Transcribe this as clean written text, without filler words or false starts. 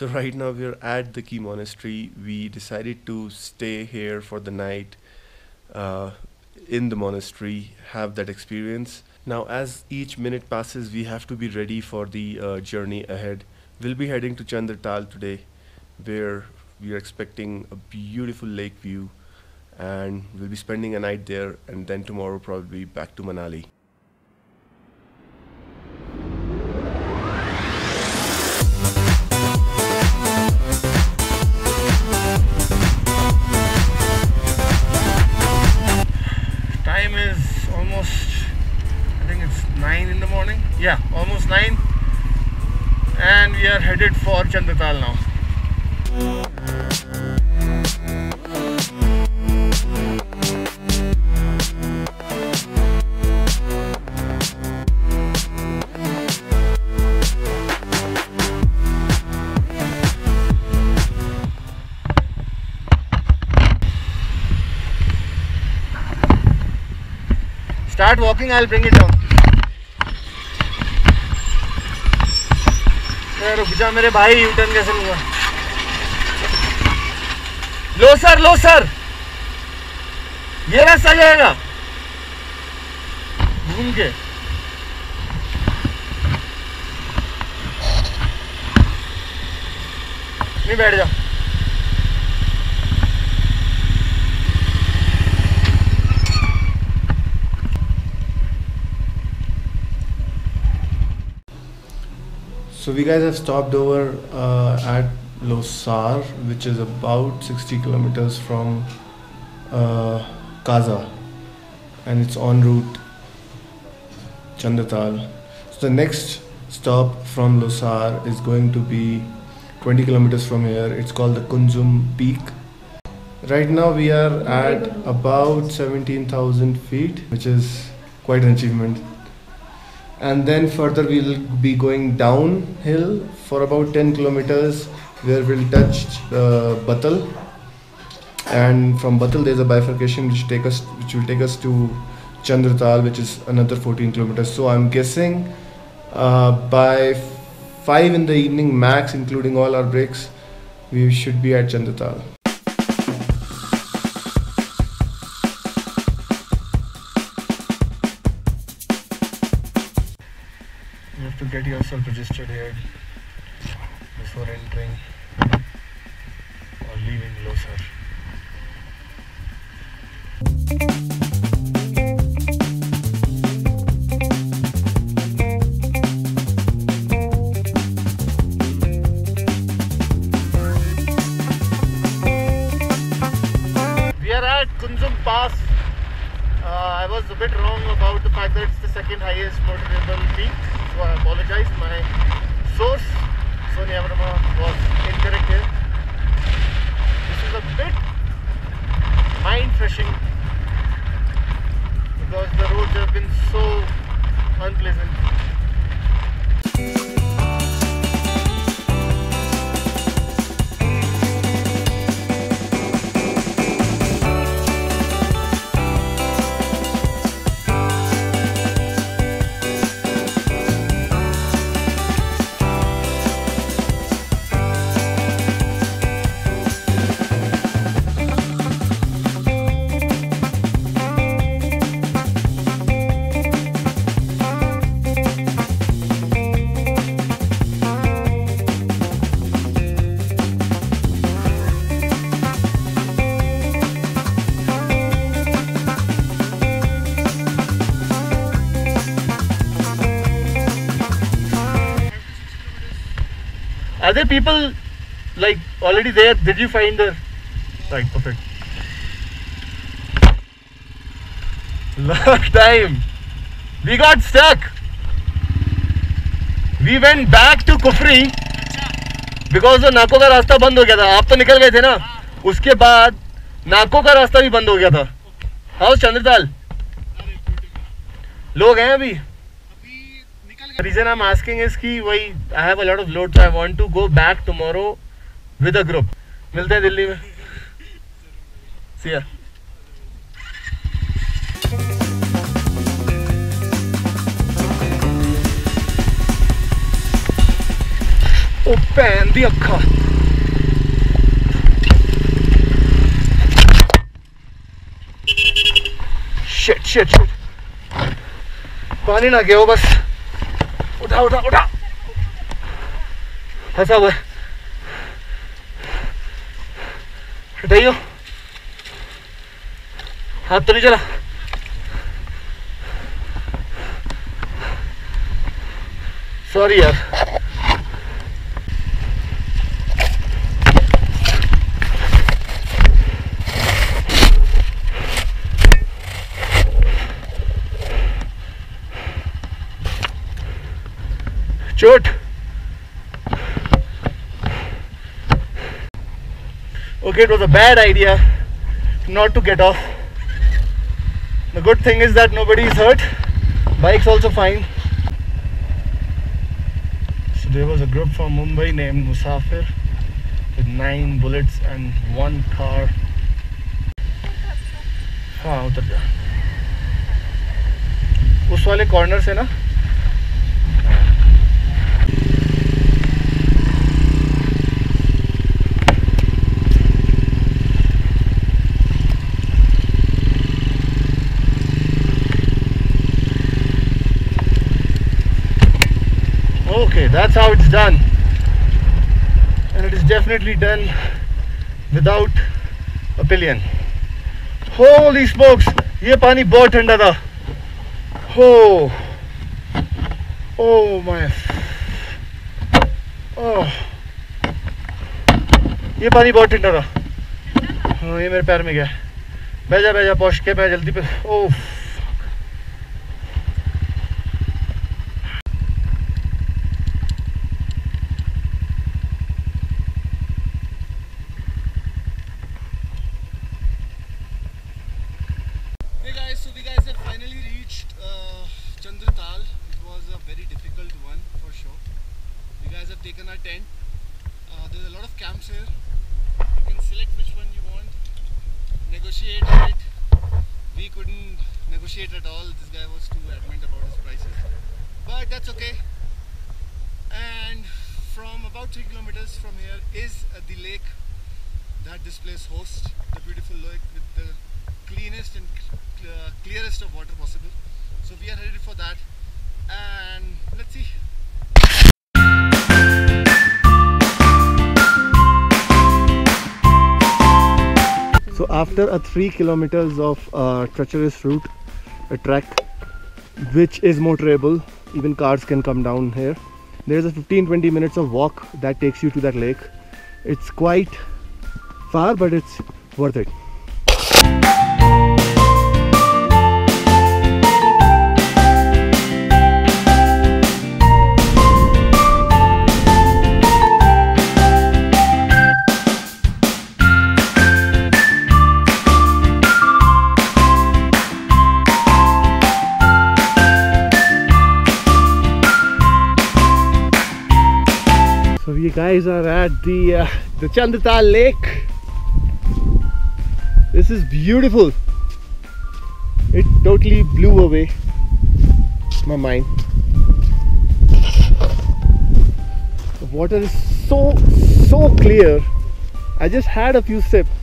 So right now we're at the key monastery. We decided to stay here for the night uh, in the monastery, have that experience. Now as each minute passes, we have to be ready for the journey ahead. We'll be heading to Chandratal today, where we are expecting a beautiful lake view, and we'll be spending a night there, and then tomorrow probably back to Manali. Time is almost, I think it's 9 in the morning. Yeah, almost 9. And we are headed for Chandratal now. Start walking, I'll bring it down. रुक जा मेरे भाई, U turn कैसे लूंगा? लो sir, ये रास्ता जाएगा घूम के। नहीं बैठ जा। So we guys have stopped over at Losar, which is about 60 kilometers from Kaza, and it's en route Chandratal. So the next stop from Losar is going to be 20 kilometers from here. It's called the Kunzum Peak. Right now we are at about 17,000 feet, which is quite an achievement. And then further we'll be going downhill for about 10 kilometers, where we'll touch Batal, and from Batal there's a bifurcation which will take us to Chandratal, which is another 14 kilometers. So I'm guessing by 5 in the evening max, including all our breaks, we should be at Chandratal. You have to get yourself registered here before entering or leaving Losar. We are at Kunzum Pass. I was a bit wrong about the fact that it's the second highest motorable peak. So I apologize. My source, Sonia Verma, was incorrect here. This is a bit mind-freshing because the roads have been so unpleasant. Are there people like already there? Did you find the right? Perfect. Last time we got stuck. We went back to Kufri because the नाकों का रास्ता बंद हो गया था. आप तो निकल गए थे ना? उसके बाद नाकों का रास्ता भी बंद हो गया था. How's Chandratal? लोग हैं अभी? The reason I'm asking is कि वही I have a lot of load, so I want to go back tomorrow with a group. मिलते हैं दिल्ली में. See ya. Oh. पैन दी अक्खा शिट शिट शिट पानी ना गया हो बस उठा उठा उठा फंसा हुआ है हटाइयो हाथ तो नहीं चला सॉरी यार चोट okay, it was a bad idea not to get off. The good thing is that nobody is hurt, bike's also fine. So there was a group from Mumbai named Musafir with 9 bullets and 1 car. हाँ उतर जा उस वाले corner से ना Okay, that's how it's done, and it is definitely done without a pillion. Holy smokes, ये पानी बहुत ठंडा था. Oh my, oh, ये पानी बहुत ठंडा था. हाँ ये मेरे पैर में गया. बैजा पहुँच के मैं जल्दी पे. Oh. So we guys have finally reached Chandratal. It was a very difficult one for sure. You guys have taken our tent. There's a lot of camps here. You can select which one you want. Negotiate on it. We couldn't negotiate at all. This guy was too adamant about his prices. But that's okay. And from about 3 kilometers from here is the lake that this place hosts. The beautiful lake with the cleanest and clearest of water possible. So we are headed for that, and let's see. So after a 3 kilometers of treacherous route, a trek which is motorable, even cars can come down here. There is a 15-20 minutes of walk that takes you to that lake. It's quite far, but it's worth it. So you guys are at the Chandratal lake. This is beautiful. It totally blew away my mind. The water is so clear. I just had a few sips